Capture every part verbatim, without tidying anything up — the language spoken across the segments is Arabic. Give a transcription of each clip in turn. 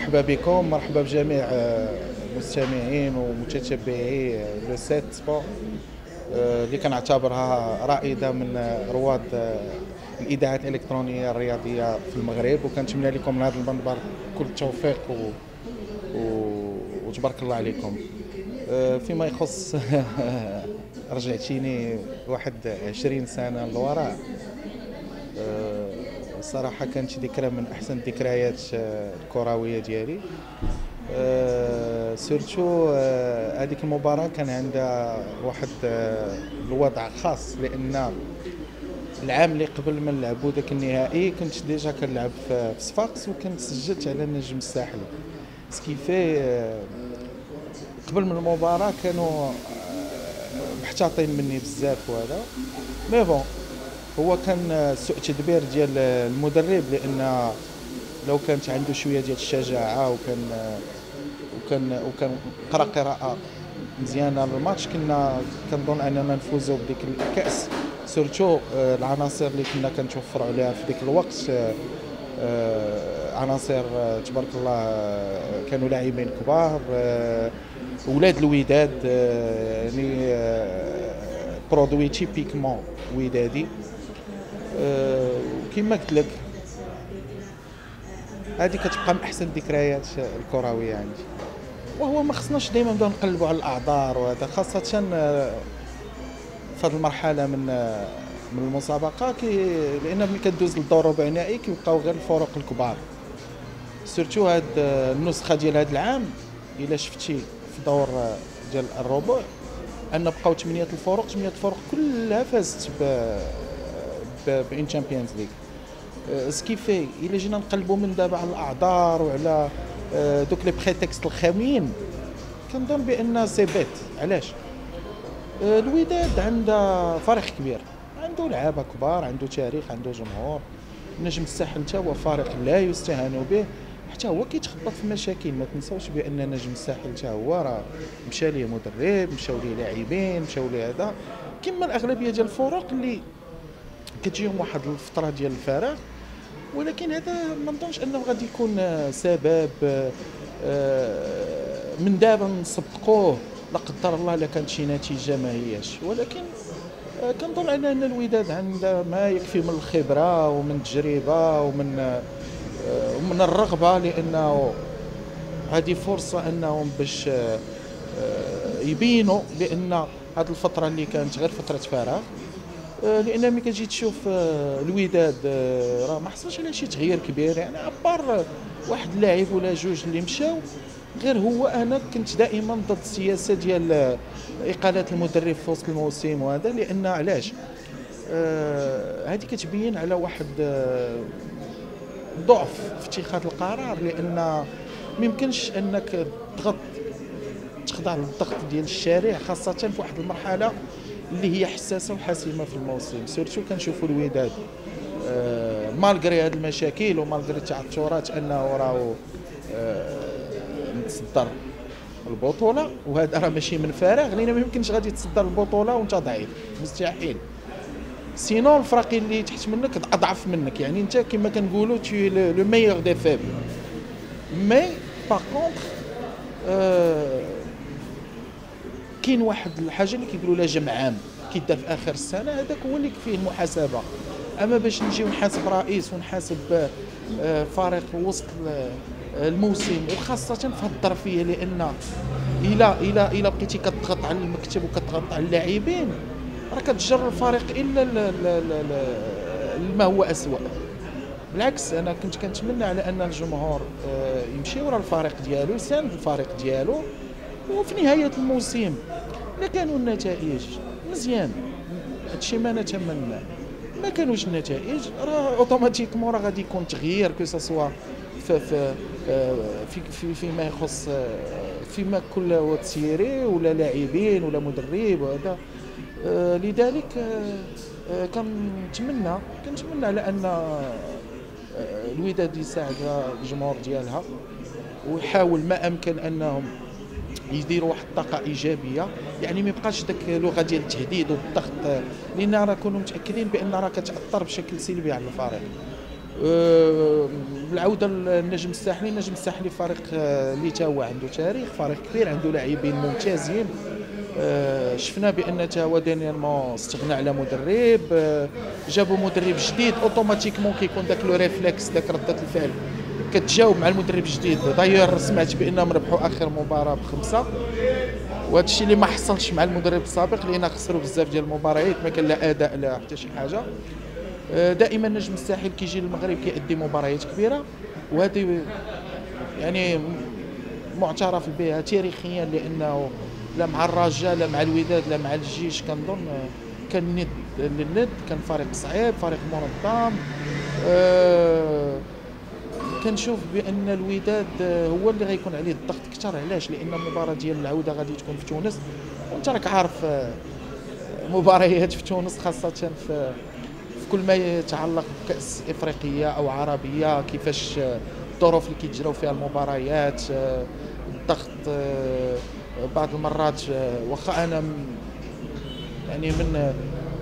مرحبا بكم، مرحبا بجميع المستمعين ومتتبعي لو سيت سبور اللي كنعتبرها رائده من رواد الاذاعات الالكترونيه الرياضيه في المغرب، وكنتمنى لكم من هذا المنبر كل التوفيق و... و... وتبارك الله عليكم. فيما يخص رجعتيني واحد عشرين سنه للوراء، الصراحه كانت ذكرى من احسن الذكريات الكرويه ديالي. أه سيرتو أه هذيك المباراه كان عندها واحد أه الوضع خاص، لان العام اللي قبل ما نلعبوا ذاك النهائي كنت ديجا كنلعب في صفاقس، وكنت سجلت على النجم الساحلي سكيفي. أه قبل من المباراه كانوا أه محتاطين مني بزاف، وهذا مي بون هو كان سوء تدبير ديال المدرب، لان لو كانت عنده شويه ديال الشجاعه وكان وكان وكان قرا قراءه مزيانه للماتش، كنا كنظن اننا نفوزوا بديك الكاس. سورتو العناصر اللي كنا كنتوفروا عليها في ديك الوقت عناصر تبارك الله، كانوا لاعبين كبار، ولاد الوداد، يعني برودوي تيبيكمون ودادي. كما قلت لك هذه كتبقى من احسن الذكريات الكرويه عندي. وهو ما خصناش دائما نبداو نقلبوا على الاعذار، وهذا خاصه في هذه المرحله من من المسابقه، كي لان ملي كدوز للدور ربع نهائي كيبقاو غير الفرق الكبار. سيرتو هاد النسخه ديال هذا العام الا شفتي في دور ديال الربع ان بقاو ثمانيه الفرق ثمانيه الفرق كلها فازت ب بان تشامبيونز ليغ. سكيفي الا جينا نقلبوا من دابا على الاعذار وعلى دوك لي بريتكست الخامين، كنظن بان سي بيت. علاش؟ الوداد عندها فريق كبير، عنده لعابه كبار، عنده تاريخ، عنده جمهور. نجم الساحل حتى هو فريق لا يستهان به، حتى هو كيتخبط في مشاكل. ما تنساوش بان نجم الساحل حتى هو راه مشى ليه مدرب، مشاو ليه لاعبين، مشاو ليه هذا، كما الاغلبيه ديال الفرق اللي كتجيهم واحد الفتره ديال الفراغ. ولكن هذا ما نظنش انه غادي يكون سبب من دابا نسبقوه لا قدر الله الا كانت شي نتيجه ما هياش. ولكن كنظن ان الوداد عندها ما يكفي من الخبره ومن التجربه ومن ومن الرغبه، لانه هذه فرصه انهم باش يبينوا بان هذه الفتره اللي كانت غير فتره فراغ. لان ملي كتجي تشوف الوداد راه ما حصلش على شي تغيير كبير، يعني ابار واحد اللاعب ولا جوج اللي مشاو. غير هو انا كنت دائما ضد السياسه ديال اقاله المدرب في وسط الموسم، وهذا لان علاش آه هذه كتبين على واحد آه ضعف في اتخاذ القرار، لان ما يمكنش انك تضغط تخضع للضغط ديال الشارع، خاصه في واحد المرحله اللي هي حساسه وحاسمه في الموسم. سيرتو كنشوفوا الوداد آه مالغري هاد المشاكل ومالغري التعثرات انه راهو آه متصدر البطوله، وهذا راه ماشي من فراغ، لان ما يمكنش غادي تصدر البطوله وانت ضعيف، مستحيل. سينو الفرق اللي تحت منك اضعف منك، يعني انت كما كنقولوا تي لو ميور دي فيبل. مي باغ كونطخ آه كاين واحد الحاجه اللي كيقولوا لها جمع عام كيدار في اخر السنه، هذاك هو اللي فيه المحاسبه. اما باش نجيو نحاسب رئيس ونحاسب فريق وسط الموسم، وخاصه في هذه الظرفيه، لان الى الى الى بقيتي كتضغط على المكتب وكتضغط على اللاعبين راه كتجر الفريق الا ما هو اسوء. بالعكس انا كنت كنتمنى على ان الجمهور يمشي ورا الفريق ديالو، يساند الفريق ديالو، وفي نهايه الموسم الا كانوا النتائج مزيان هادشي ما نتمناه. ما كانوش النتائج راه اوتوماتيكمون راه غادي يكون تغيير، كو سوا في في في في فيما يخص فيما كل تسييري ولا لاعبين ولا مدرب وهذا. لذلك كنتمنى كنتمنى على ان الوداد يساعد الجمهور ديالها، ويحاول ما امكن انهم يديروا واحد الطاقه ايجابيه، يعني ما يبقاش داك اللغه ديال التهديد والضغط، لان راه كونوا متاكدين بان راه كتاثر بشكل سلبي على الفريق. آه، بالعوده للنجم الساحلي، النجم الساحلي فريق آه، اللي تا هو عنده تاريخ، فريق كبير عنده لاعبين ممتازين. آه، شفنا بان تا هو دينييرمون استغنى على مدرب، آه، جابوا مدرب جديد، اوتوماتيكمون كيكون داك لو ريفلكس، داك رده الفعل كتجاوب مع المدرب الجديد. داير سمعت بانهم ربحوا اخر مباراه بخمسه، وهذا الشيء اللي ما حصلش مع المدرب السابق، لان خسروا بزاف ديال المباريات، ما كان لا اداء لا حتى شي حاجه. آه، دائما نجم الساحل كيجي للمغرب كيأدي مباريات كبيره، وهذه يعني معترف بها تاريخيا، لانه لا مع الرجاء لا مع الوداد لا مع الجيش كنظن كان ند للند، كان فريق صعيب، فريق منظم. أه كنشوف بان الوداد هو اللي غيكون عليه الضغط اكثر. علاش؟ لان المباراه ديال العوده غادي تكون في تونس، وانت راك عارف آه، مباريات في تونس خاصه في في كل ما يتعلق بكأس افريقيه او عربيه، كيفاش آه، الظروف اللي كيتجراو فيها المباريات، آه، الضغط. آه، بعض المرات آه، واخا انا م- يعني من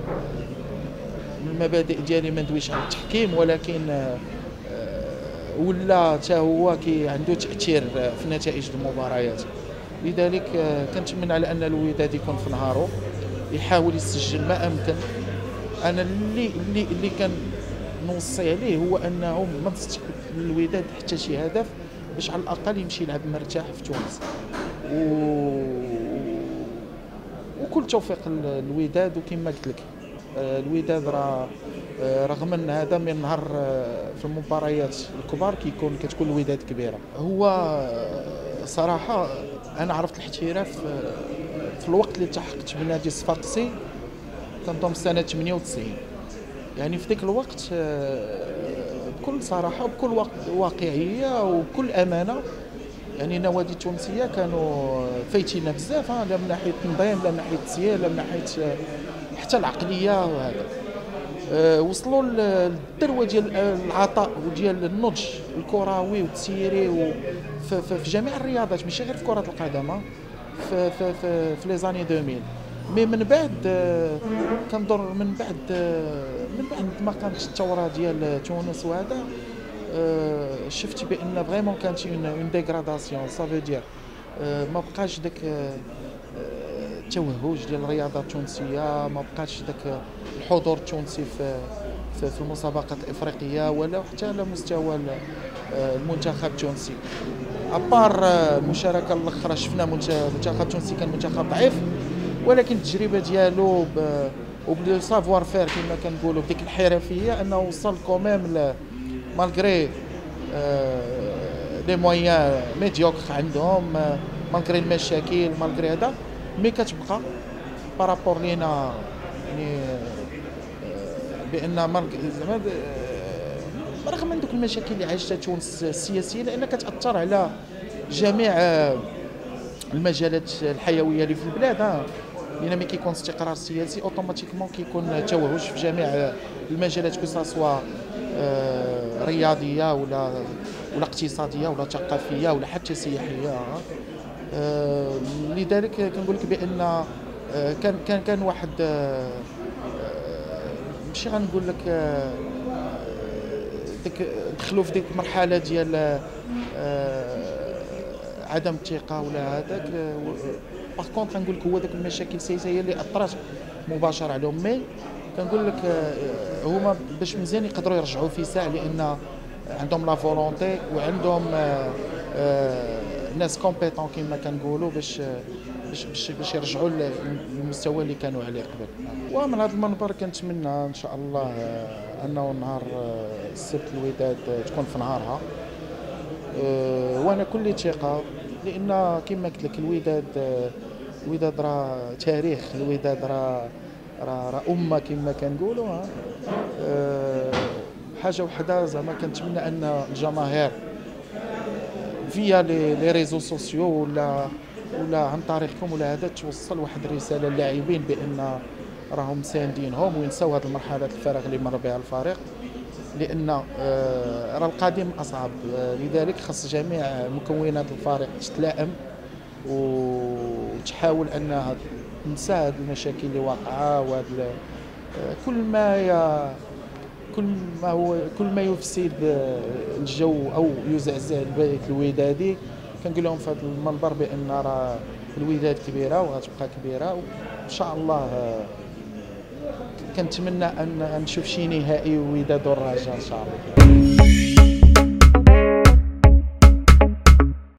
من المبادئ ديالي ما ندويش على التحكيم، ولكن آه، آه، ولا حتى هو كي عنده تاثير آه، في نتائج المباريات. لذلك آه، كنتمنى على ان الوداد يكون في نهاره، يحاول يسجل ما امكن. انا اللي اللي اللي كان نوصي عليه هو انه ما تستقبل الوداد حتى شي هدف، باش على الاقل يمشي يلعب مرتاح في تونس. و... وكل توفيق للوداد. وكما قلت لك آه، الوداد راه آه، رغم ان هذا من نهار آه، في المباريات الكبار كيكون كتكون الوداد كبيره. هو آه، صراحه انا عرفت الاحتراف آه، في الوقت اللي التحقت بنادي الصفاقسي، كنظن سنه ثمانية وتسعين. يعني في ذاك الوقت آه، بكل صراحه وبكل واق- واقعيه وبكل امانه، يعني النوادي التونسيه كانوا فايتين بزاف، ها، لا من ناحيه التنظيم لا من ناحيه التسيير لا من ناحيه آه، حتى العقليه. وهذا آه، وصلوا للذروه ديال العطاء وديال النضج الكروي والتسييري و- في في- في جميع الرياضات، ماشي غير في كره القدم، ها، في في في, في لي زاني ألفين. مي من بعد آه، كنظن من بعد آه، من بعد ما قامت الثوره ديال تونس وهذا، آه، شفت بان فريمون كانت اون ديغراداسيون. سافو دير ما بقاش داك آه، آه، التوهج ديال الرياضه التونسيه، ما بقاش داك الحضور التونسي في في في المسابقات الافريقيه، ولا حتى على مستوى ال- آه، المنتخب التونسي. ابار آه، المشاركه الاخرى شفنا منت- المنتخب التونسي كان منتخب ضعيف، ولكن التجربه ديالو ب- وبلو سافوار فير كما كنقولوا بديك الحرفيه، انه وصل كوميم مالغري لي مويان ميديوكر عندهم، آه، مالغري المشاكل، مالغري هذا. مي كتبقى بارابور لينا، يعني آه، بان مالغ- زعما آه، رغم من دوك المشاكل اللي عاشتها تونس السياسيه، لان كتاثر على جميع آه، المجالات الحيويه اللي في البلاد، ها. لان ملي كيكون استقرار سياسي اوتوماتيكمون كيكون توهج في جميع المجالات، كو سوا آه، رياضيه ولا ولا اقتصاديه ولا ثقافيه ولا حتى سياحيه، ها. آه، لذلك كنقول لك بان آه، كان كان كان واحد آه، آه، ماشي غنقول لك آه، ديك دخلوا في ديك المرحله ديال آه، عدم الثقه ولا هذاك. باغ كونط كنقول لك هو داك المشاكل السياسيه هي اللي اثرت مباشره عليهم. مي كنقول لك آه، هما باش مزيان يقدروا يرجعوا في ساعه، لان عندهم لا فولونتي وعندهم آه، آه، ناس كومبيتون كما كنقولوا، باش باش باش, باش يرجعوا للمستوى اللي كانوا عليه قبل. ومن هذا المنبر كنتمنى ان شاء الله آه، انه نهار آه، السبت الوداد آه، تكون في نهارها. آه، وانا كل ثقه، لان كما قلت لك الوداد آه، الوداد راه تاريخ، الوداد راه راه راه امه كما كنقولوا، ها. آه، حاجه وحده زعما كنتمنى ان الجماهير فيا لي لي ريزو سوسيو ولا ولا عن طريقكم ولا هذا توصل واحد الرساله للاعبين بان راهم مساندينهم وينساو هذه المرحله الفراغ اللي مر بها الفريق، لان آه، راه القادم اصعب. آه، لذلك خص جميع مكونات الفريق تتلائم وتحاول انها تنسى هذه المشاكل اللي واقعه، وهذا كل ما ي... كل ما هو كل ما يفسد الجو او يزعزع البيت الودادي، كنقول لهم في هذا المنبر بان راه الوداد كبيره وغتبقى كبيره، وان شاء الله كنتمنى ان نشوف شي نهائي وداد والرجاء ان شاء الله.